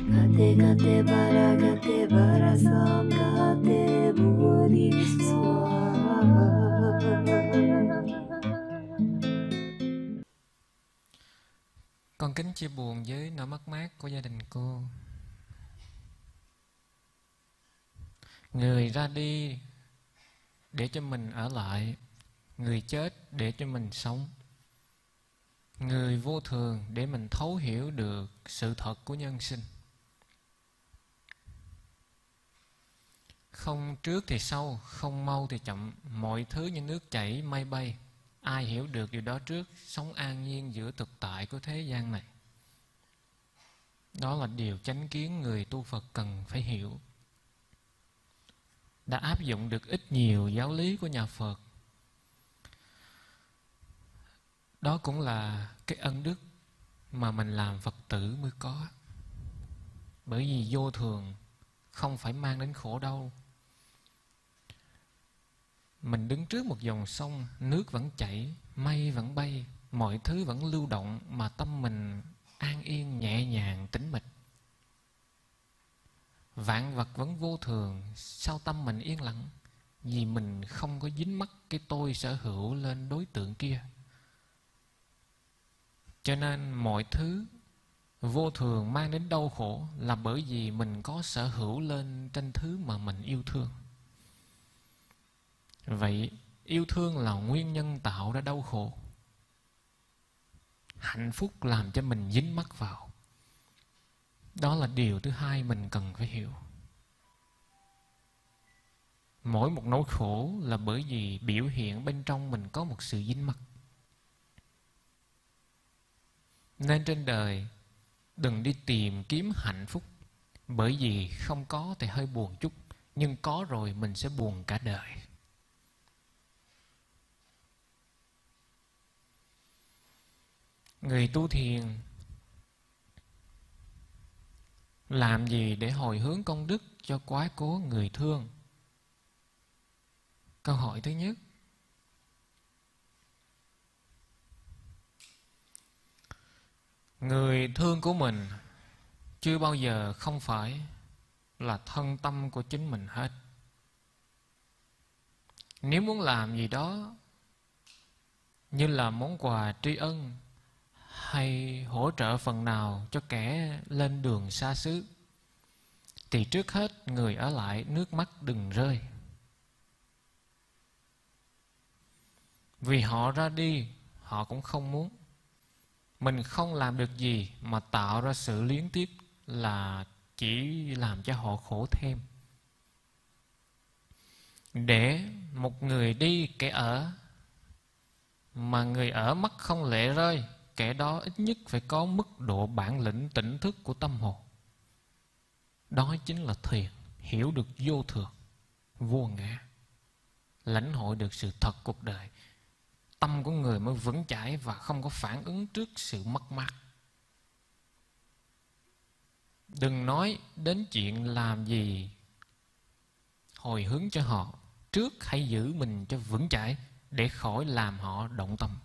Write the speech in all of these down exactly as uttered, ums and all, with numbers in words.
Gate gate bara gate bara sam gate buri swaha. Con kính chia buồn với nỗi mất mát của gia đình cô. Người ra đi để cho mình ở lại, người chết để cho mình sống. Người vô thường để mình thấu hiểu được sự thật của nhân sinh. Không trước thì sau, không mau thì chậm, mọi thứ như nước chảy mây bay. Ai hiểu được điều đó trước, sống an nhiên giữa thực tại của thế gian này. Đó là điều chánh kiến người tu Phật cần phải hiểu. Đã áp dụng được ít nhiều giáo lý của nhà Phật. Đó cũng là cái ân đức mà mình làm Phật tử mới có. Bởi vì vô thường không phải mang đến khổ đau. Mình đứng trước một dòng sông, nước vẫn chảy, mây vẫn bay, mọi thứ vẫn lưu động mà tâm mình an yên, nhẹ nhàng, tĩnh mịch. Vạn vật vẫn vô thường, sao tâm mình yên lặng? Vì mình không có dính mắc cái tôi sở hữu lên đối tượng kia. Cho nên mọi thứ vô thường mang đến đau khổ là bởi vì mình có sở hữu lên trên thứ mà mình yêu thương. Vậy yêu thương là nguyên nhân tạo ra đau khổ. Hạnh phúc làm cho mình dính mắc vào. Đó là điều thứ hai mình cần phải hiểu. Mỗi một nỗi khổ là bởi vì biểu hiện bên trong mình có một sự dính mắc. Nên trên đời đừng đi tìm kiếm hạnh phúc, bởi vì không có thì hơi buồn chút, nhưng có rồi mình sẽ buồn cả đời. Người tu thiền làm gì để hồi hướng công đức cho quá cố người thương? Câu hỏi thứ nhất. Người thương của mình chưa bao giờ không phải là thân tâm của chính mình hết. Nếu muốn làm gì đó như là món quà tri ân hay hỗ trợ phần nào cho kẻ lên đường xa xứ, thì trước hết người ở lại nước mắt đừng rơi. Vì họ ra đi, họ cũng không muốn. Mình không làm được gì mà tạo ra sự luyến tiếc là chỉ làm cho họ khổ thêm. Để một người đi kẻ ở, mà người ở mắt không lệ rơi, kẻ đó ít nhất phải có mức độ bản lĩnh tỉnh thức của tâm hồn. Đó chính là thiền, hiểu được vô thường, vô ngã, lãnh hội được sự thật cuộc đời. Tâm của người mới vững chãi và không có phản ứng trước sự mất mát. Đừng nói đến chuyện làm gì hồi hướng cho họ, trước hãy giữ mình cho vững chãi để khỏi làm họ động tâm.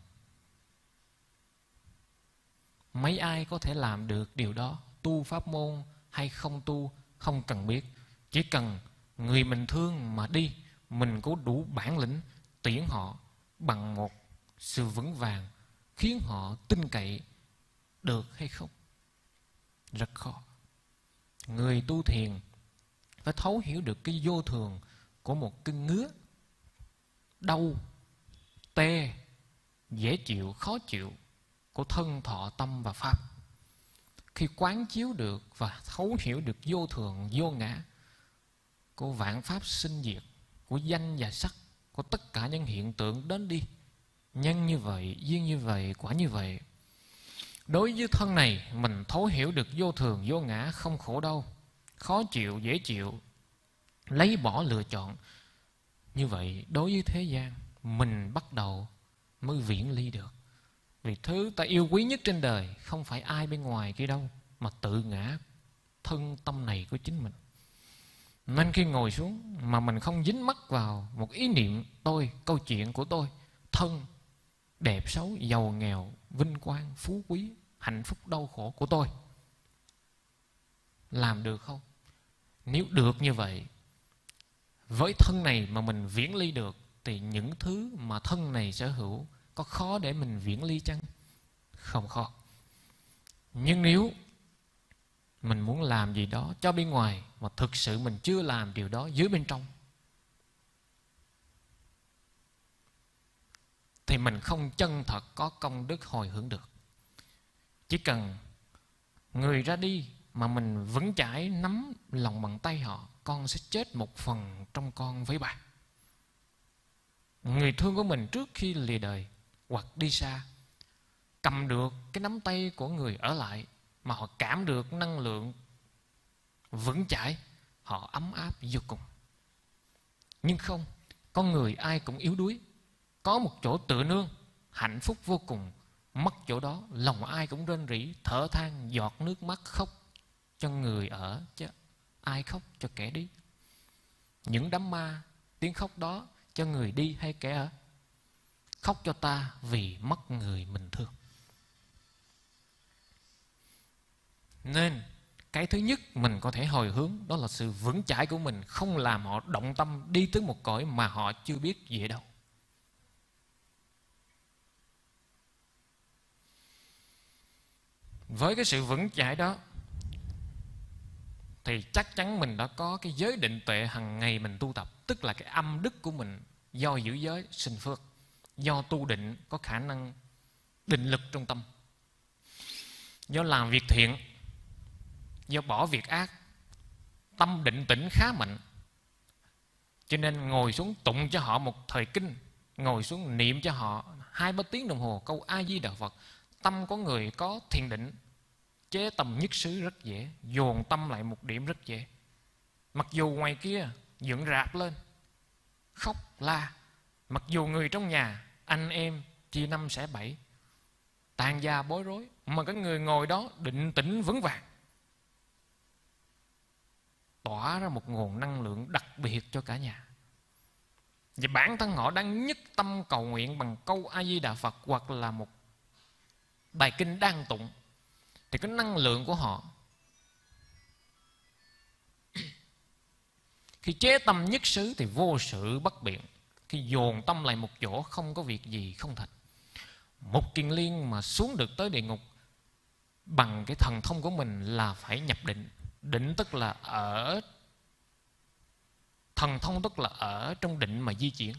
Mấy ai có thể làm được điều đó, tu pháp môn hay không tu, không cần biết. Chỉ cần người mình thương mà đi, mình có đủ bản lĩnh tiễn họ bằng một sự vững vàng, khiến họ tin cậy được hay không? Rất khó. Người tu thiền phải thấu hiểu được cái vô thường của một cái ngứa, đau, tê, dễ chịu, khó chịu của thân thọ tâm và pháp. Khi quán chiếu được và thấu hiểu được vô thường, vô ngã của vạn pháp sinh diệt, của danh và sắc, của tất cả những hiện tượng đến đi, nhân như vậy, duyên như vậy, quả như vậy. Đối với thân này, mình thấu hiểu được vô thường, vô ngã, không khổ đau, khó chịu, dễ chịu, lấy bỏ lựa chọn. Như vậy, đối với thế gian, mình bắt đầu mới viễn ly được. Vì thứ ta yêu quý nhất trên đời không phải ai bên ngoài kia đâu, mà tự ngã thân tâm này của chính mình. Nên khi ngồi xuống mà mình không dính mắc vào một ý niệm tôi, câu chuyện của tôi, thân, đẹp xấu, giàu nghèo, vinh quang, phú quý, hạnh phúc đau khổ của tôi, làm được không? Nếu được như vậy, với thân này mà mình viễn ly được, thì những thứ mà thân này sở hữu có khó để mình viễn ly chăng? Không khó. Nhưng nếu mình muốn làm gì đó cho bên ngoài mà thực sự mình chưa làm điều đó dưới bên trong, thì mình không chân thật có công đức hồi hướng được. Chỉ cần người ra đi mà mình vững chãi nắm lòng bàn tay họ, con sẽ chết một phần trong con với bà. Người thương của mình trước khi lìa đời hoặc đi xa, cầm được cái nắm tay của người ở lại mà họ cảm được năng lượng vững chãi, họ ấm áp vô cùng. Nhưng không, con người ai cũng yếu đuối, có một chỗ tựa nương hạnh phúc vô cùng, mất chỗ đó lòng ai cũng rên rỉ, thở than, giọt nước mắt khóc cho người ở, chứ ai khóc cho kẻ đi. Những đám ma tiếng khóc đó cho người đi hay kẻ ở? Khóc cho ta vì mất người mình thương. Nên cái thứ nhất mình có thể hồi hướng, đó là sự vững chãi của mình, không làm họ động tâm đi tới một cõi mà họ chưa biết gì ở đâu. Với cái sự vững chãi đó thì chắc chắn mình đã có cái giới định tuệ hàng ngày mình tu tập, tức là cái âm đức của mình do giữ giới sinh phước, do tu định có khả năng định lực trong tâm, do làm việc thiện, do bỏ việc ác, tâm định tĩnh khá mạnh. Cho nên ngồi xuống tụng cho họ một thời kinh, ngồi xuống niệm cho họ hai ba tiếng đồng hồ câu A Di Đà Phật, tâm có người có thiền định, chế tâm nhất xứ rất dễ, dồn tâm lại một điểm rất dễ. Mặc dù ngoài kia dựng rạp lên khóc la, mặc dù người trong nhà anh em chia năm xẻ bảy, tàn gia bối rối, mà cái người ngồi đó định tĩnh vững vàng, tỏa ra một nguồn năng lượng đặc biệt cho cả nhà. Và bản thân họ đang nhất tâm cầu nguyện bằng câu A Di Đà Phật hoặc là một bài kinh đang tụng, thì cái năng lượng của họ khi chế tâm nhất xứ thì vô sự bất biện. Khi dồn tâm lại một chỗ không có việc gì không thành. Một kiền liên mà xuống được tới địa ngục bằng cái thần thông của mình là phải nhập định. Định tức là ở, thần thông tức là ở trong định mà di chuyển.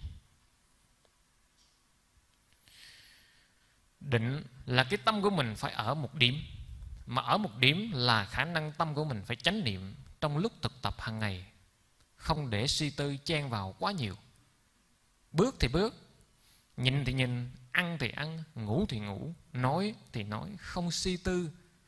Định là cái tâm của mình phải ở một điểm, mà ở một điểm là khả năng tâm của mình phải chánh niệm trong lúc thực tập hàng ngày, không để suy tư chen vào quá nhiều. Bước thì bước, nhìn thì nhìn, ăn thì ăn, ngủ thì ngủ, nói thì nói, không suy tư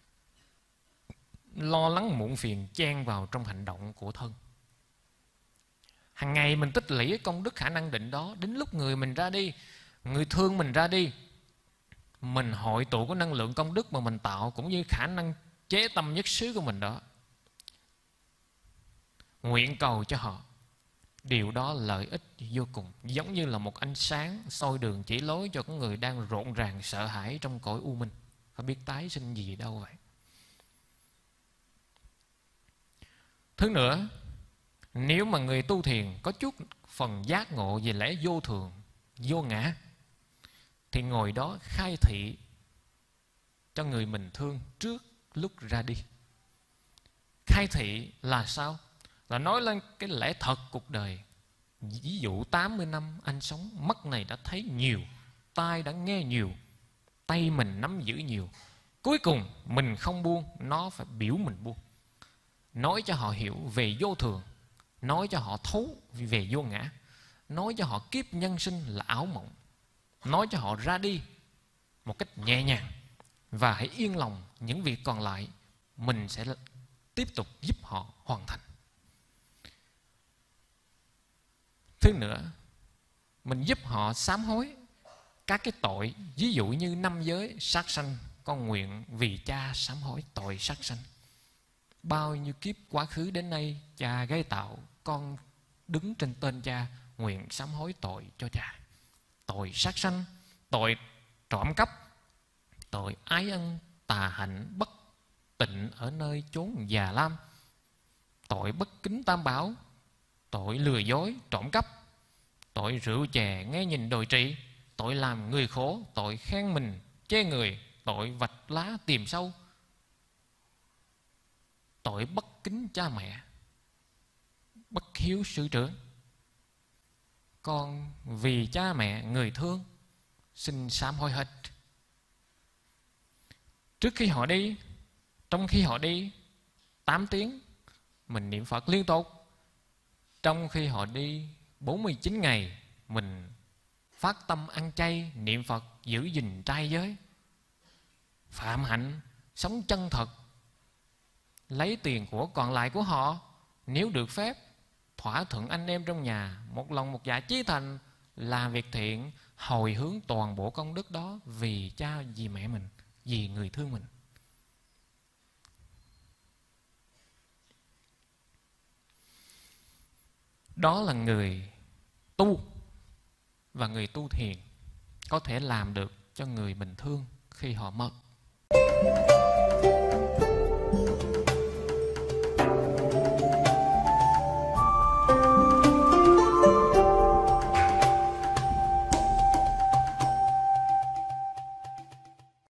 lo lắng muộn phiền chen vào trong hành động của thân. Hàng ngày mình tích lũy công đức khả năng định đó, đến lúc người mình ra đi, người thương mình ra đi, mình hội tụ cái năng lượng công đức mà mình tạo, cũng như khả năng chế tâm nhất xứ của mình đó, nguyện cầu cho họ. Điều đó lợi ích vô cùng, giống như là một ánh sáng soi đường chỉ lối cho những người đang rộn ràng sợ hãi trong cõi u minh, không biết tái sinh gì đâu vậy. Thứ nữa, nếu mà người tu thiền có chút phần giác ngộ về lẽ vô thường, vô ngã, thì ngồi đó khai thị cho người mình thương trước lúc ra đi. Khai thị là sao? Là nói lên cái lẽ thật cuộc đời. Ví dụ tám mươi năm anh sống, mắt này đã thấy nhiều, tai đã nghe nhiều, tay mình nắm giữ nhiều. Cuối cùng mình không buông, nó phải biểu mình buông. Nói cho họ hiểu về vô thường, nói cho họ thấu về vô ngã, nói cho họ kiếp nhân sinh là ảo mộng, nói cho họ ra đi một cách nhẹ nhàng, và hãy yên lòng, những việc còn lại mình sẽ tiếp tục giúp họ hoàn thành. Thứ nữa, mình giúp họ sám hối các cái tội, ví dụ như năm giới sát sanh, con nguyện vì cha sám hối tội sát sanh. Bao nhiêu kiếp quá khứ đến nay cha gây tạo, con đứng trên tên cha nguyện sám hối tội cho cha. Tội sát sanh, tội trộm cắp, tội ái ân, tà hạnh, bất tịnh ở nơi chốn già lam, tội bất kính tam bảo, tội lừa dối trộm cắp, tội rượu chè nghe nhìn đồi trụy, tội làm người khổ, tội khen mình chê người, tội vạch lá tìm sâu, tội bất kính cha mẹ, bất hiếu sư trưởng. Con vì cha mẹ người thương xin sám hối hết. Trước khi họ đi, trong khi họ đi tám tiếng mình niệm Phật liên tục. Trong khi họ đi bốn mươi chín ngày mình phát tâm ăn chay, niệm Phật, giữ gìn trai giới, phạm hạnh, sống chân thật, lấy tiền của còn lại của họ, nếu được phép, thỏa thuận anh em trong nhà, một lòng một dạ chí thành, làm việc thiện, hồi hướng toàn bộ công đức đó vì cha, vì mẹ mình, vì người thương mình. Đó là người tu, và người tu thiền có thể làm được cho người mình thương khi họ mất.